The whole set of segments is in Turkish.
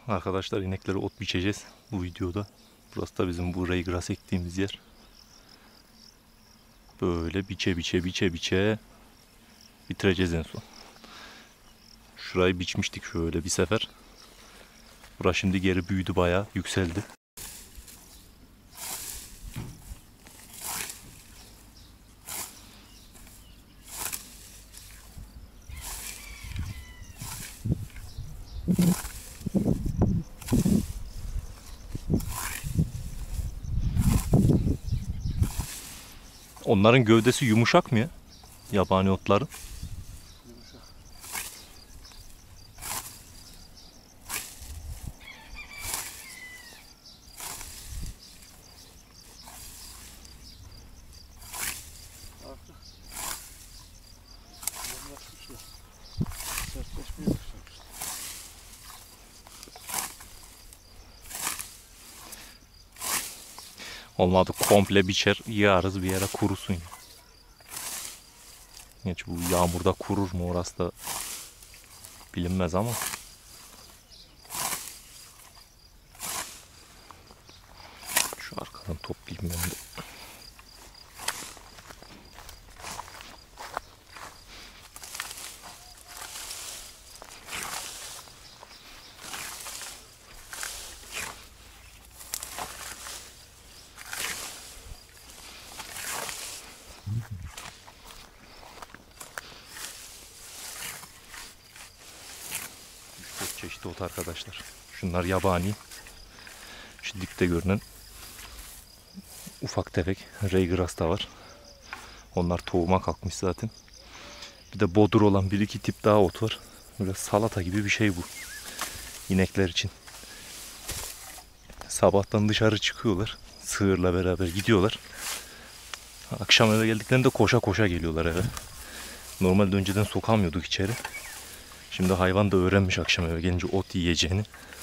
Arkadaşlar ineklere ot biçeceğiz bu videoda. Burası da bizim bu reygras ektiğimiz yer. Böyle biçe bitireceğiz en son. Şurayı biçmiştik şöyle bir sefer. Burası şimdi geri büyüdü, bayağı yükseldi. Onların gövdesi yumuşak mı ya? Yabani otların. Yumuşak. Artık yumuşakmış ya. Sertleşmeye başlamış. Olmadı komple biçer yığarız bir yere kurusun ya. Gerçi bu yağmurda kurur mu orası da bilinmez ama. Şu arkadan toplayayım ben de. Çok çeşitli ot arkadaşlar. Şunlar yabani. Şu dipte görünen ufak tefek reygras da var. Onlar tohuma kalkmış zaten. Bir de bodur olan bir iki tip daha ot var. Böyle salata gibi bir şey bu. İnekler için. Sabahtan dışarı çıkıyorlar. Sığırla beraber gidiyorlar. Akşam eve geldiklerinde koşa koşa geliyorlar eve. Normalde önceden sokamıyorduk içeri. Şimdi hayvan da öğrenmiş akşam eve gelince ot yiyeceğini.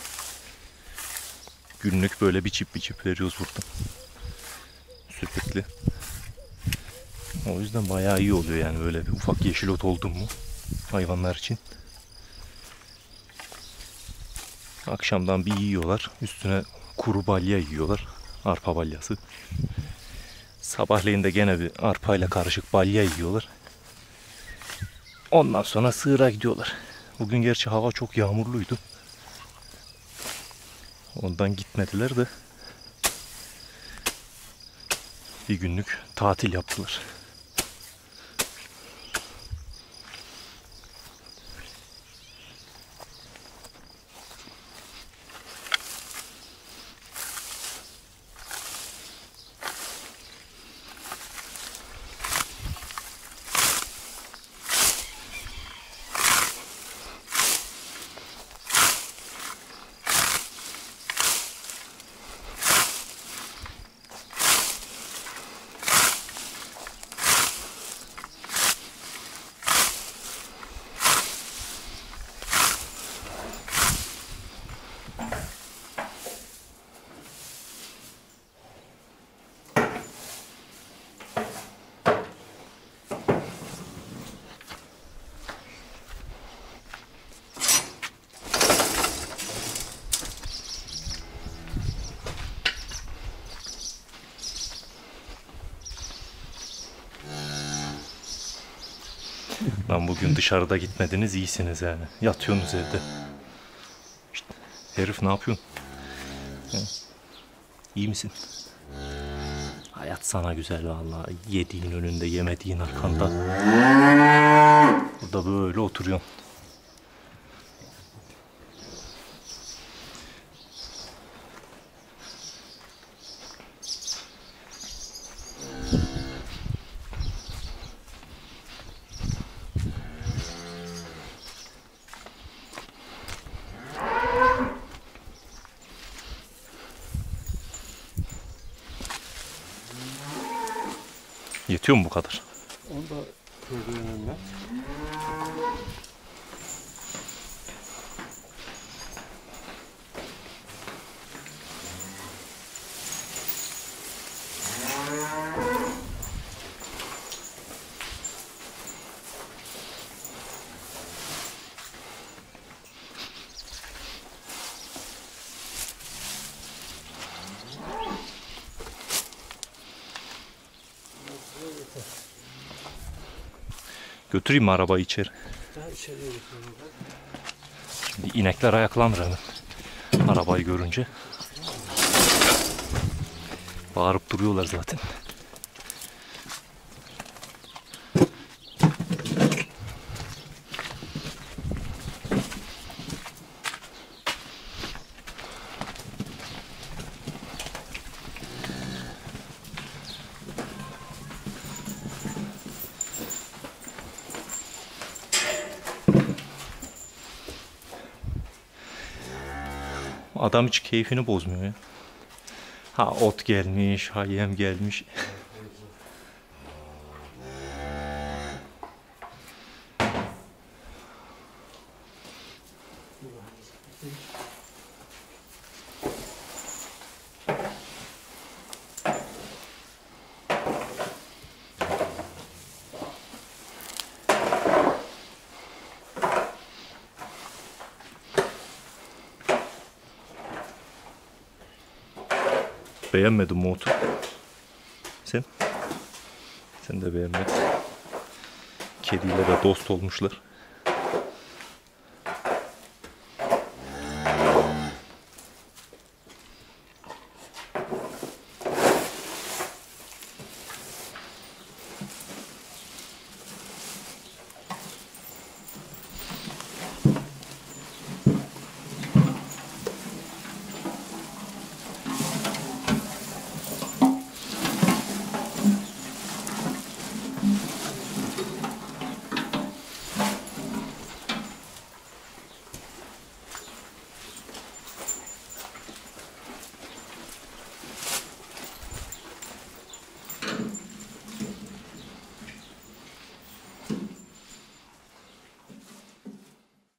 Günlük böyle biçip veriyoruz burada. Sürekli. O yüzden bayağı iyi oluyor yani böyle bir ufak yeşil ot oldu mu hayvanlar için. Akşamdan bir yiyorlar. Üstüne kuru balya yiyorlar. Arpa balyası. Sabahleyin de gene bir arpayla karışık balya yiyorlar. Ondan sonra sığıra gidiyorlar. Bugün gerçi hava çok yağmurluydu. Ondan gitmediler de bir günlük tatil yaptılar. Lan bugün dışarıda gitmediniz, iyisiniz yani. Yatıyorsunuz evde. İşte, herif ne yapıyorsun? He? İyi misin? Hayat sana güzel vallahi. Yediğin önünde, yemediğin arkanda. Burada böyle oturuyorsun. Yetiyor mu bu kadar? Onu da gördüğün önüne. Götüreyim mi arabayı içeri? Daha içeriye götürelim. Şimdi inekler ayaklanır hemen. Arabayı görünce. Bağırıp duruyorlar zaten. Adam hiç keyfini bozmuyor ya. Ha ot gelmiş, ha yem gelmiş. Beğenmedim mi otu? Sen? Sen de beğenmedin. Kediyle de dost olmuşlar.